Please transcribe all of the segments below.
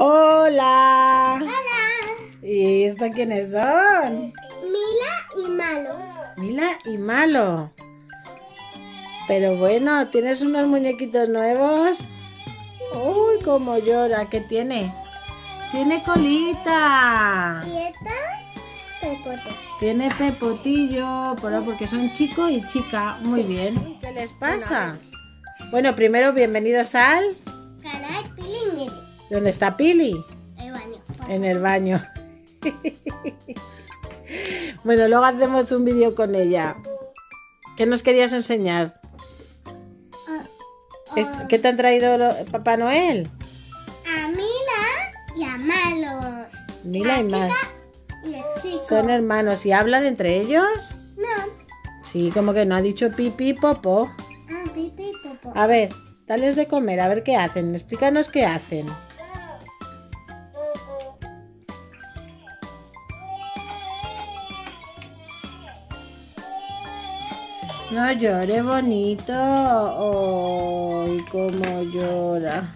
Hola. Hola. ¿Y esto quiénes son? Mila y Malo. Mila y Malo. Pero bueno, ¿tienes unos muñequitos nuevos? Uy, cómo llora. ¿Qué tiene? Tiene colita. Y esta, Pepote. Tiene pepotillo, porque son chico y chica. Muy bien. ¿Qué les pasa? Bueno, primero bienvenidos al... Canal Pili. ¿Dónde está Pili? El baño. En el baño. Bueno, luego hacemos un vídeo con ella. ¿Qué nos querías enseñar? ¿Qué te han traído Papá Noel? A Mila y a Malo. Mila y Malo. Y el chico. ¿Son hermanos y hablan entre ellos? No. Sí, como que no ha dicho pipi popo. Ah, Pipi y Popo. A ver, dales de comer, a ver qué hacen. Explícanos qué hacen. No llore, bonito. ¡Ay, cómo llora!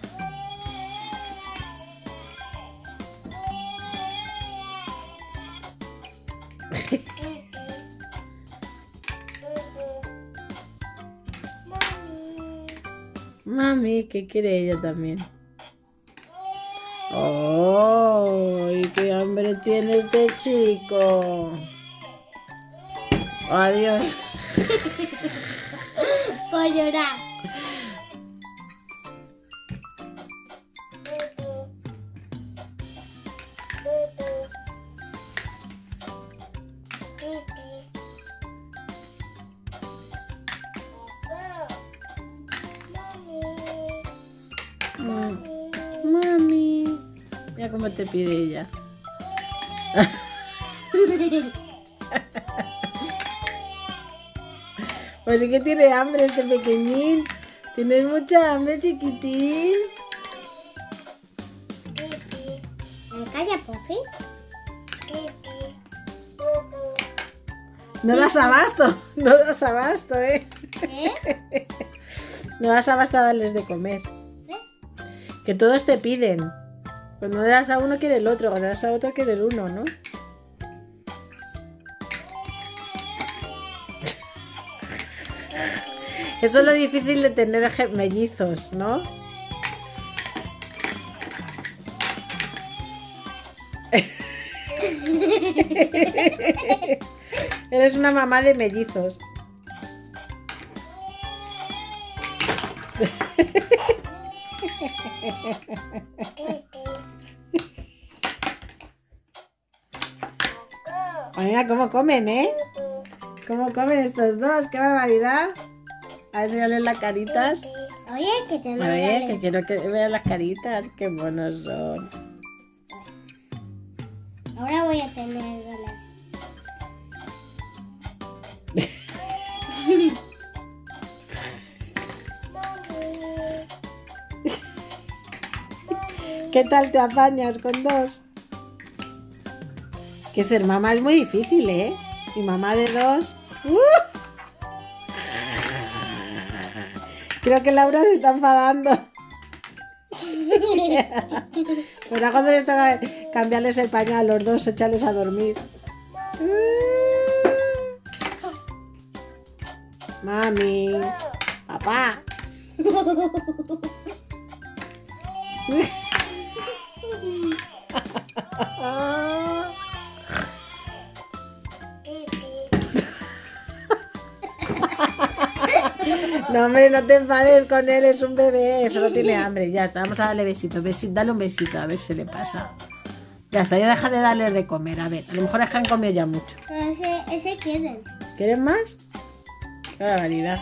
Mami, ¿qué quiere ella también? ¡Ay, qué hambre tiene este chico! ¡Adiós! Por llorar. Mami, mira cómo te pide ella. Pues sí que tiene hambre este pequeñín. ¿Tienes mucha hambre, chiquitín? ¿Me calla, por fin? No das abasto, no das abasto, ¿eh? ¿Eh? No das abasto a darles de comer. Que todos te piden. Cuando le das a uno quiere el otro, cuando le das a otro quiere el uno, ¿no? Eso es lo difícil de tener mellizos, ¿no? Eres una mamá de mellizos. Mira cómo comen, ¿eh? ¿Cómo comen estos dos? ¡Qué barbaridad! A ver si enseñarles las caritas. Oye, que te lo Oye, que quiero que vean las caritas. ¡Qué buenos son! Ahora voy a tener dólares. ¿Qué tal te apañas con dos? Que ser mamá es muy difícil, ¿eh? Y mamá de dos... Creo que Laura se está enfadando. Bueno, cuando les toca cambiarles el pañal a los dos, echarles a dormir. Mami. Papá. No, hombre, no te enfades con él, es un bebé, solo tiene hambre. Ya está, vamos a darle besito, dale un besito, a ver si le pasa. Ya está, ya deja de darle de comer, a ver, a lo mejor es que han comido ya mucho. Ese quieren. ¿Quieren más? Qué barbaridad.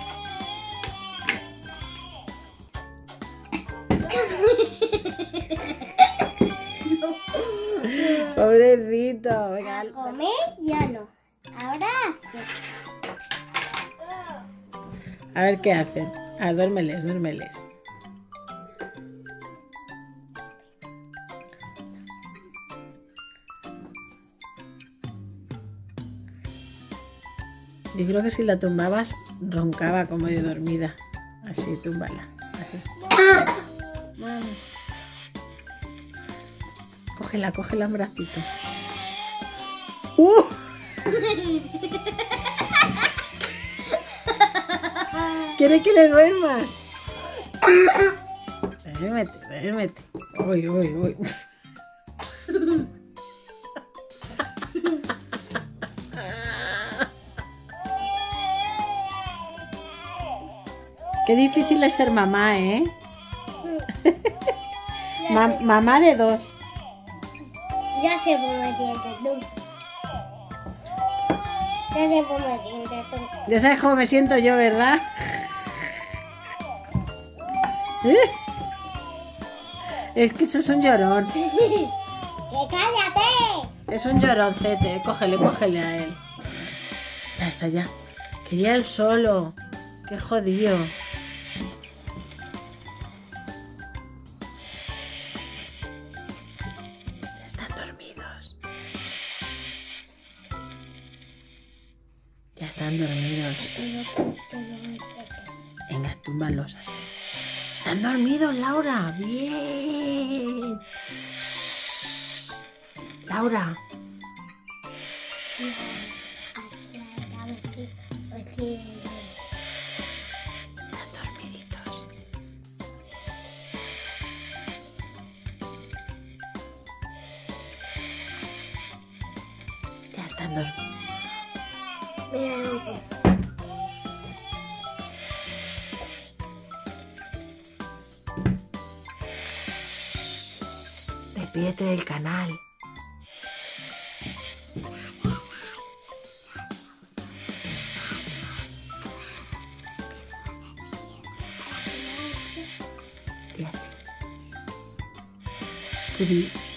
Pobrecito. Venga, A comer ya no. Ahora sí. a ver qué hacen. Duérmeles. Yo creo que si la tumbabas, roncaba como de dormida. Así, túmbala. Así. Cógela, cógela en bracitos. ¿Quiere que le duermas? Duérmete, duérmete. Uy, uy, uy. Qué difícil es ser mamá, ¿eh? Mamá de 2. Ya sé cómo me sientes tú. Ya sé cómo me sientes tú. Ya sabes cómo me siento yo, ¿verdad? Es que eso es un llorón. ¡Que cállate! Es un lloroncete. Cógele, cógele a él. Ya está, ya. Quería él solo. Qué jodido. Ya están dormidos. Ya están dormidos. Venga, túmbalos así. Están dormidos, Laura. Bien. Shh. Laura. Están dormiditos. Ya están dormidos. Despídete del canal. Y así. Tú di.